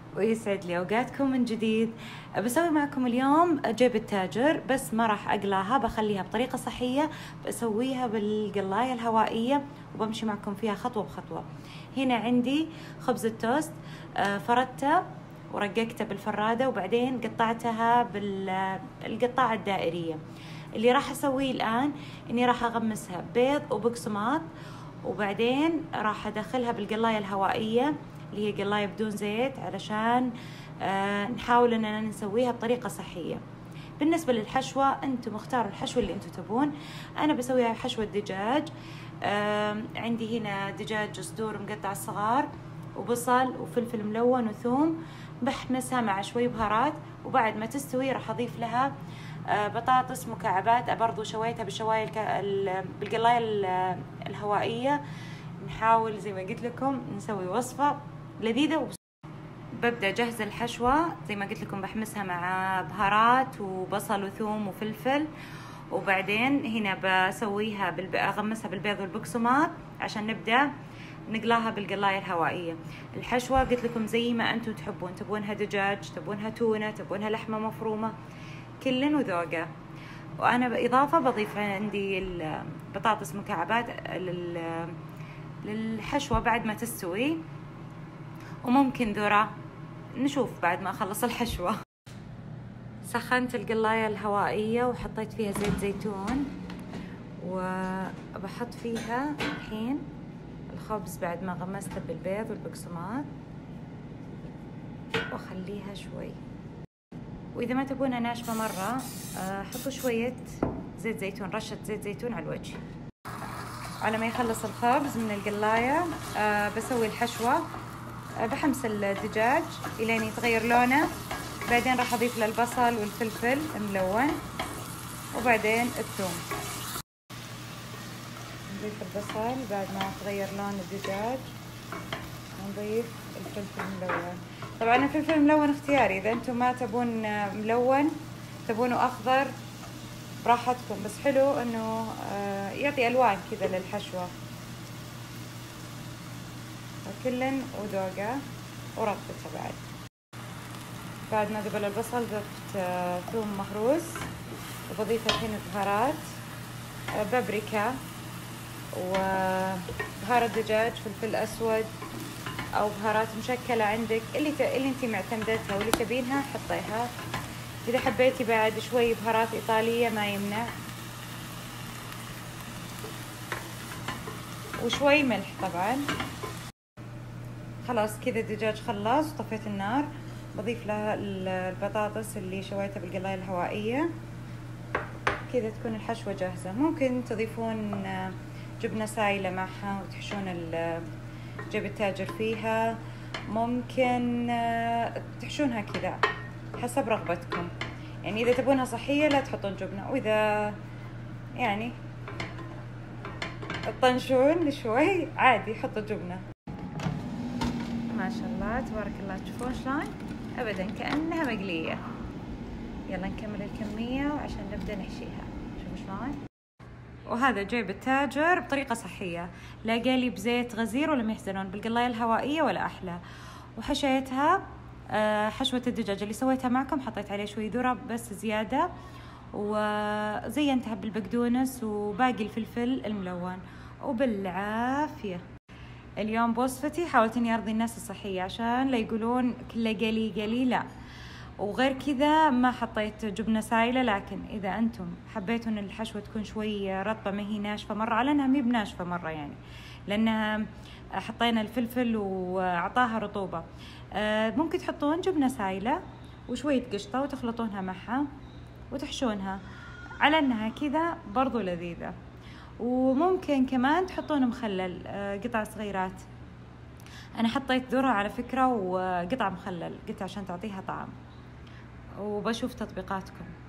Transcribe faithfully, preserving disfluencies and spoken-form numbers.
ويسعد لي اوقاتكم من جديد. بسوي معكم اليوم جيب التاجر، بس ما راح اقلاها، بخليها بطريقه صحيه، بسويها بالقلايه الهوائيه وبمشي معكم فيها خطوه بخطوه. هنا عندي خبز التوست، فردته ورققته بالفراده وبعدين قطعتها بالقطاعه الدائريه. اللي راح اسويه الان اني راح اغمسها بيض وبقسماط، وبعدين راح ادخلها بالقلايه الهوائيه اللي هي قلايه بدون زيت، علشان آه نحاول اننا نسويها بطريقه صحيه. بالنسبه للحشوه انتم اختاروا الحشوه اللي انتم تبون. انا بسويها حشوه دجاج. آه عندي هنا دجاج صدور مقطع صغار وبصل وفلفل ملون وثوم، بحمسها مع شوي بهارات، وبعد ما تستوي راح اضيف لها آه بطاطس مكعبات برضو شويتها بالشوايه بالقلايه الهوائيه. نحاول زي ما قلت لكم نسوي وصفه لذيذه. وبس ببدا اجهز الحشوه زي ما قلت لكم، بحمسها مع بهارات وبصل وثوم وفلفل، وبعدين هنا بسويها بالب... اغمسها بالبيض والبقسماط عشان نبدا نقلاها بالقلايه الهوائيه. الحشوه قلت لكم زي ما انتم تحبون، تبونها دجاج، تبونها تونه، تبونها لحمه مفرومه، كل وذوقه. وانا باضافه بضيف عندي البطاطس مكعبات لل... للحشوه بعد ما تستوي، وممكن ذرة، نشوف بعد ما أخلص الحشوة. سخنت القلاية الهوائية وحطيت فيها زيت زيتون، وبحط فيها الحين الخبز بعد ما غمسته بالبيض والبقسماط، وأخليها شوي. وإذا ما تبونها ناشفة مرة حطوا شوية زيت زيتون، رشة زيت زيتون على الوجه. على ما يخلص الخبز من القلاية بسوي الحشوة، بحمس الدجاج الين يتغير لونه، بعدين راح اضيف له البصل والفلفل الملون، وبعدين الثوم. نضيف البصل بعد ما تغير لون الدجاج، نضيف الفلفل الملون. طبعا الفلفل الملون اختياري، اذا انتم ما تبون ملون تبونه اخضر براحتكم، بس حلو انه يعطي الوان كذا للحشوه. كل وذوقه وربطته. بعد بعد ما ذبل البصل ضفت ثوم مهروس، وبضيف الحين البهارات، بابريكا وبهارة دجاج، فلفل اسود او بهارات مشكله عندك اللي ت... اللي انت معتمدتها واللي تبينها حطيها. اذا حبيتي بعد شوي بهارات ايطاليه ما يمنع، وشوي ملح طبعا. خلاص كذا الدجاج خلص وطفيت النار، بضيف لها البطاطس اللي شويتها بالقلاية الهوائية. كذا تكون الحشوة جاهزة. ممكن تضيفون جبنة سايلة معها وتحشون جيب التاجر فيها، ممكن تحشونها كذا حسب رغبتكم. يعني إذا تبونها صحية لا تحطون جبنة، وإذا يعني تطنشون شوي عادي حطوا جبنة. ما شاء الله تبارك الله، تشوفون شلون ابدا كأنها مقلية. يلا نكمل الكمية وعشان نبدأ نحشيها. شوفوا شلون. وهذا جيب التاجر بطريقة صحية، لا قالي بزيت غزير ولا يحزنون، بالقلاية الهوائية ولا أحلى. وحشيتها حشوة الدجاج اللي سويتها معكم، حطيت عليه شوي ذرة بس زيادة، وزينتها بالبقدونس وباقي الفلفل الملون، وبالعافية. اليوم بوصفتي حاولت اني ارضي الناس الصحية عشان لا يقولون كله قلي قلي، لا. وغير كذا ما حطيت جبنة سايلة، لكن اذا انتم حبيتوا ان الحشوة تكون شوي رطبة ما هي ناشفة مرة، على انها مي بناشفة مرة يعني، لانها حطينا الفلفل واعطاها رطوبة. ممكن تحطون جبنة سايلة وشوية قشطة وتخلطونها معها وتحشونها على انها كذا برضو لذيذة. وممكن كمان تحطون مخلل قطع صغيرات. انا حطيت ذرة على فكرة وقطع مخلل، قلت عشان تعطيها طعم، وبشوف تطبيقاتكم.